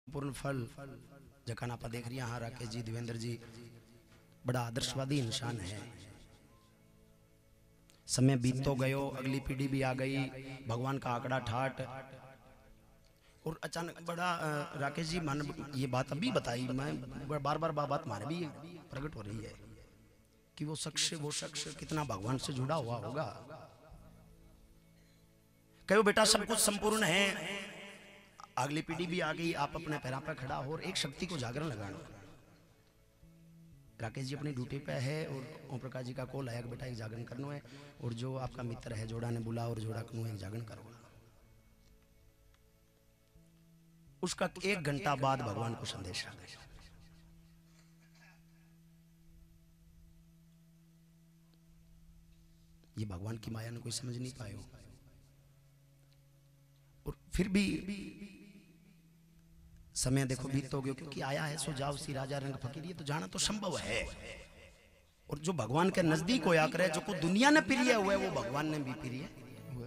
पूर्ण फल जखान आप देख रही हैं। हाँ, राकेश जी, देवेंद्र जी बड़ा आदर्शवादी इंसान है। समय बीत तो गयो, अगली पीढ़ी भी आ गई, भगवान का आंकड़ा ठाट। और अचानक बड़ा राकेश जी मान ये बात अभी बताई, मैं बार बार बात मारे भी प्रकट हो रही है कि वो शख्स कितना भगवान से जुड़ा हुआ होगा। कहो बेटा सब कुछ संपूर्ण है, अगली पीढ़ी भी आ गई, आप अपने पैरों पर खड़ा हो और एक शक्ति को जागरण लगाना। राकेश जी अपनी ड्यूटी पे है और ओम प्रकाश जी का कॉल आया कि बेटा एक जागरण करना है, और जो आपका मित्र है जोड़ा ने बुला और जोड़ा करूँ एक जागरण करो। उसका 1 घंटा बाद भगवान को संदेश आ गया। ये भगवान की माया ने कोई समझ नहीं पाए हो। और फिर भी समय देखो बीत हो गया, क्योंकि आया है सो जाओ सी राजा रंग फकीर, ये तो जाना तो संभव है। और जो भगवान के नजदीक होया करे, जो को दुनिया ने प्रिय हुआ है वो भगवान ने भी प्रिय हुआ।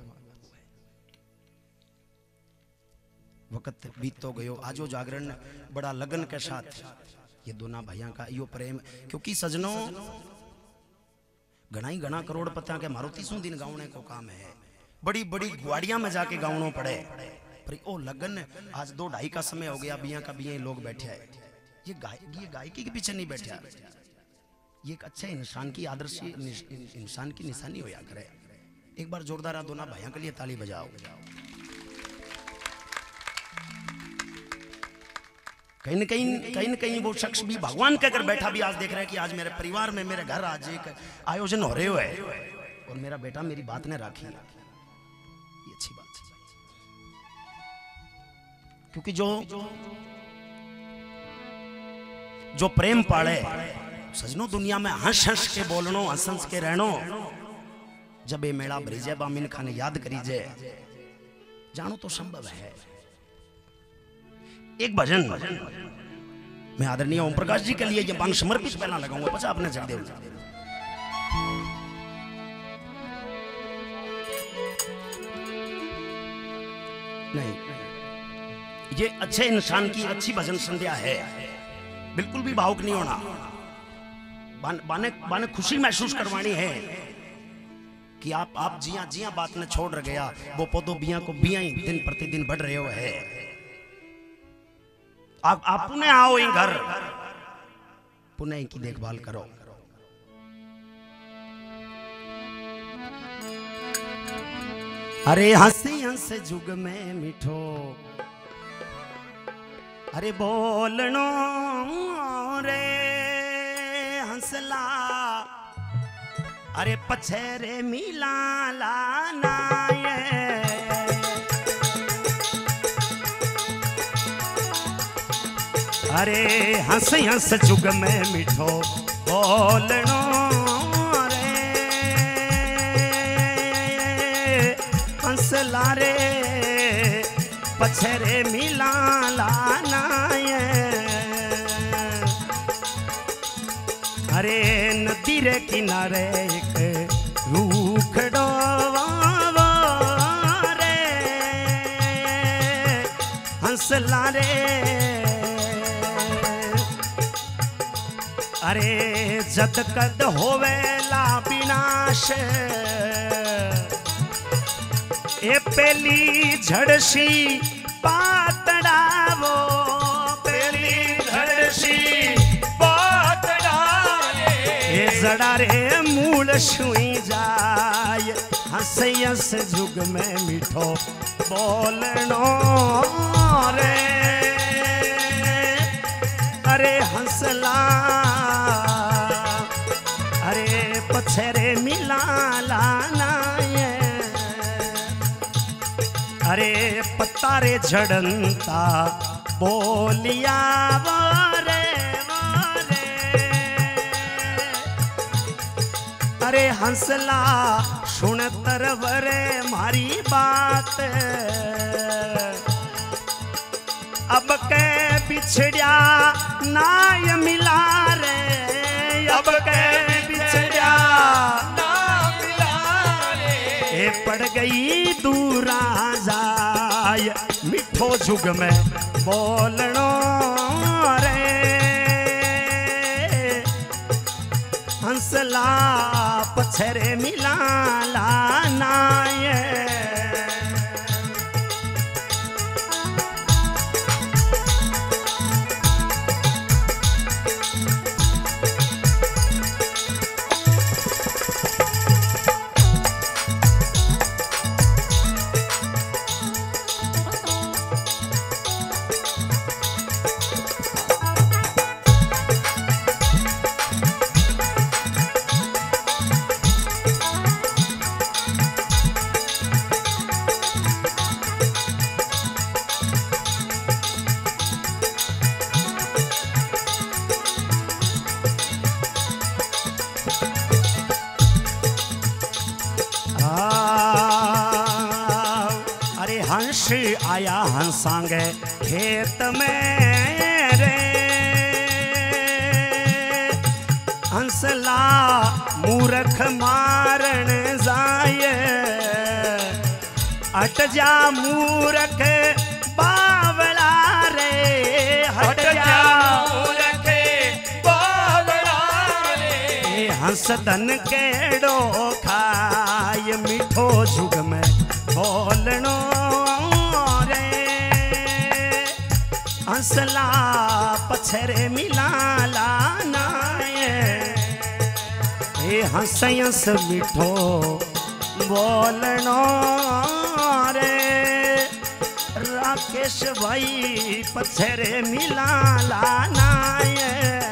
वक्त बीत तो गयो, आजो जागरण बड़ा लगन के साथ ये दोनों भाइयों का यो प्रेम। क्योंकि सजनों घना करोड़पतियां के मारो 30 दिन गावने को काम है, बड़ी बड़ी ग्वाड़ियां में जाके गावनो पड़े। पर ओ लगन आज 2-2:30 का समय हो गया, बिया का बिया लोग बैठे हैं। ये गायकी के पीछे नहीं बैठा, ये एक अच्छे इंसान की आदर्शी इंसान की निशानी होया करे। एक बार जोरदार दोनों भाइयों के लिए ताली बजाओ। कहीं न कहीं वो शख्स भी भगवान के घर बैठा भी आज देख रहे हैं कि आज मेरे परिवार में, मेरे घर आज एक आयोजन हो रहे हुए और मेरा बेटा मेरी बात ने राखी। ये अच्छी बात है, क्योंकि जो प्रेम पाले सजनों दुनिया में हंस के बोलनो, हंस के रहनो। जब ये मेला भरीजे बामिन खाने याद करीजे, जानो तो संभव है। एक भजन मैं आदरणीय ओम प्रकाश जी के लिए ये बांग समर्पित पहला लगाऊंगा, पचा अपने जगदेव नहीं। ये अच्छे इंसान की अच्छी भजन संध्या है, बिल्कुल भी भावुक नहीं होना। बाने खुशी महसूस करवानी है कि आप जिया बात ने छोड़ गया, वो पौधों बिया को बिया ही दिन प्रतिदिन बढ़ रहे हो है। आप पुणे आओ ही घर, पुणे की देखभाल करो। अरे हंसी हंस जुग में मिठो, अरे बोलनो रे हंसला, अरे पछेरे मिला लाना ये। अरे हंस हंस जुग में मिठो बोलनो रे हंसला रे पछेरे मिला लाना ये। अरे नदी रे किनारे एक रूखड़ो रे हंसला रे। अरे जद कद होवेला विनाश, ए पेली झड़सी पातड़ावो, पेली झड़सी पातड़ावे, ए जड़ा रे मूल छुई जाय। हंस हंस जुग में मिठो बोलनो रे, अरे हंसला, अरे पछेरे मिला लाना ये। अरे पत्ता रे झड़नता बोलिया वारे वारे, अरे हंसला सुन तरवरे मारी बात। अब के बिछड़िया नाय मिला रे, अब के बिछड़िया ना मिला रे। पड़ गई दूरा जाय मिठो मीठो जुग में बोलनो रे हंसला पछरे मिला लानाए हंस आया हंसांगे खेत में रे हंसला मूर्ख मारण जाए हट जा मूर्ख बावला रे हट जा मूर्ख बावला रे हंस धन केड़ो खाय मीठो जुग में बोलनो हंसला पछरे मिला लानाए हंस हंस मीठो बोलनो रे राकेश भाई पछरे मिला लानाए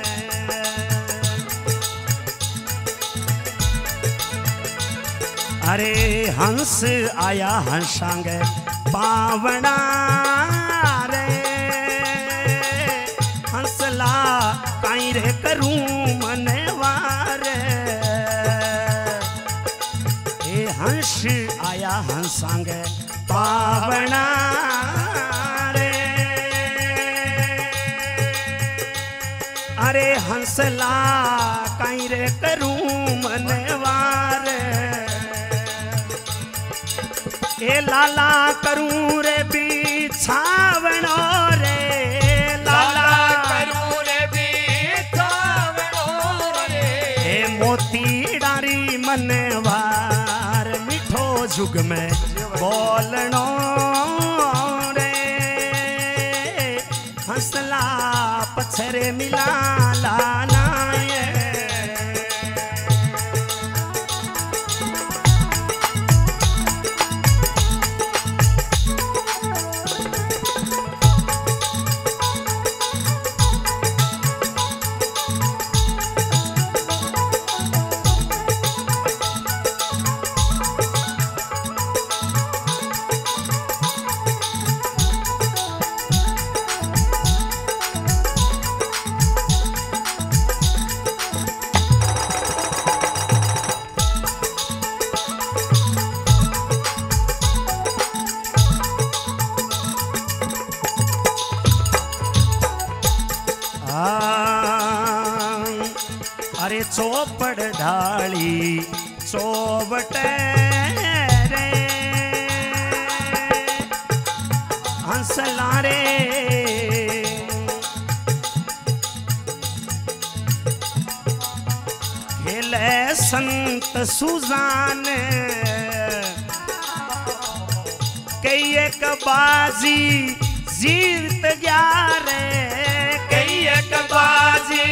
अरे हंस आया हंसांगे पावना हंसला काई रे करूं मनवारे ए हंस आया हंसांगे पावना रे अरे हंसला काई रे करूं मनवारे ए लाला करूं रे बिछावनो रे लाला मोती डारी मनवार मीठो जुग में बोलनो रे हंसला पछरे मिला लानाए अरे चौपड़ ढाली चौबटे रे हंसला रे खेले संत सुजान कई एक बाजी जीत गया रे कई एक बाजी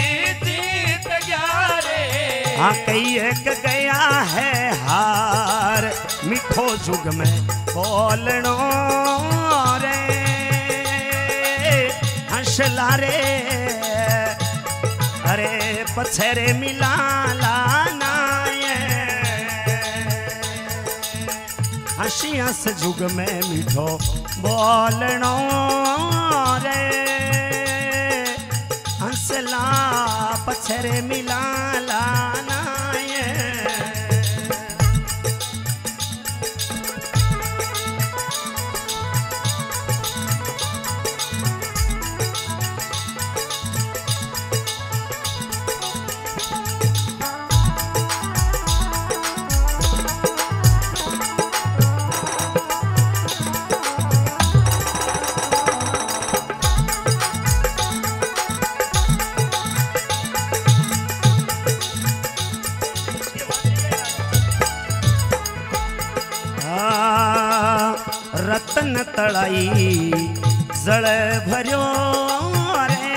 हाँ कई एक गया है हार मीठो जुग में बोलनो रे हंसला रे अरे पछरे मिला लानाए हंसी हंस जुग में मीठो बोलनो रे हंसला पछरे मिला लानाए जड़ाई जड़ भरियो रे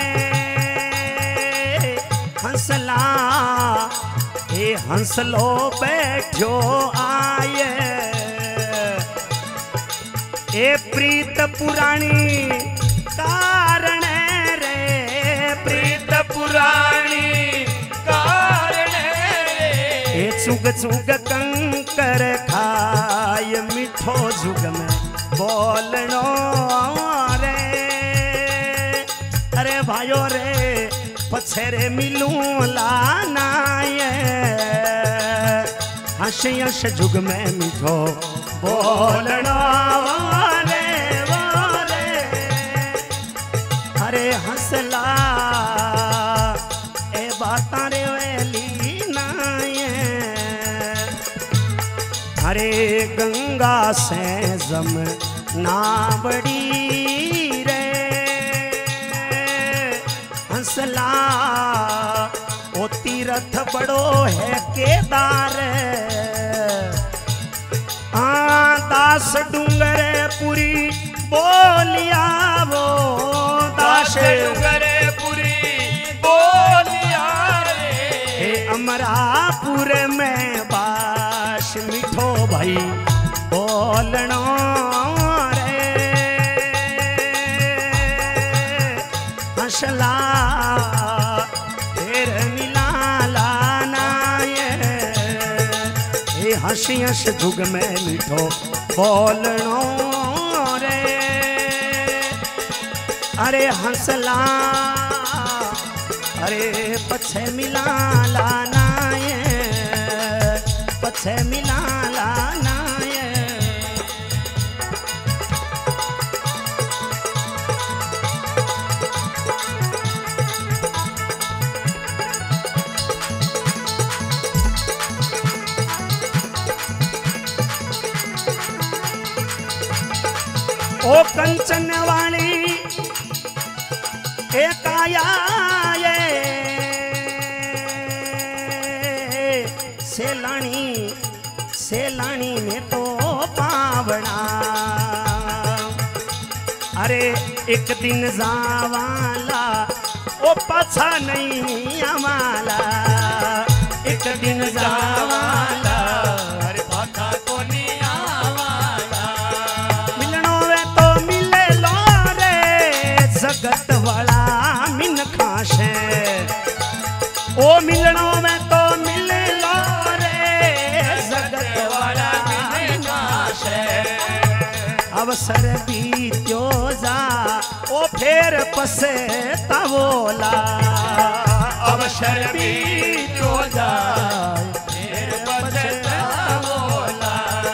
हंसला ए हंसलो बैठो आए ए प्रीत पुरानी कारण रे प्रीत पुरानी कारण रे चुग चुग कंकर खाय मिठो जुग में बोलनो रे अरे भाइयों रे पछेरे मिलूं लाना हंस हंस जुग में मिठो बोलना रे अरे हंसला ए बाता रे वेली नाये अरे गंगा से जम ना बड़ी रे हंसला ओ तीरथ बड़ो है केदार दास डूंगरे पुरी बोलिया वो दास डूंगरे पुरी बोलिया रे अमरापुर में बास मिठो भाई बोलनो रे हंसला तेरे मिला लाना ये हंसी हंस जुग में मिठो बोलनो रे अरे हंसला अरे पछे मिला लाना ये पछे मिला लाना ये ओ कंचन वाली एक आया ये सेलानी में तो पावना अरे एक दिन जावाला ओ पाछा नहीं आमाला एक दिन जावाला अरे पाछा को नहीं आवाला मिलनो वे तो मिले लो रे जगत वाला मिन खाशे ओ मिलनो में तो मिले लो रे जगत वाला मिन खाशे अवसर बीत्यो जा ओ फेर पसे तवोला अवसर बीत्यो जा फेर पसे तवोला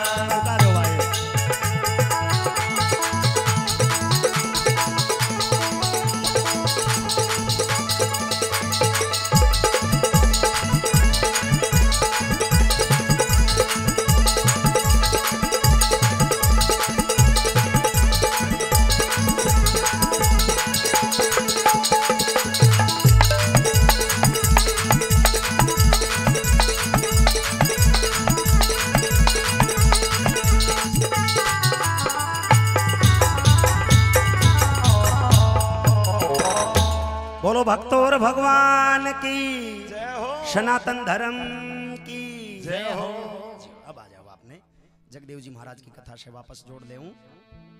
बोलो भक्तों और भगवान की जय हो सनातन धर्म की जय हो। अब आ जाओ आपने जगदेव जी महाराज की कथा से वापस जोड़ ले।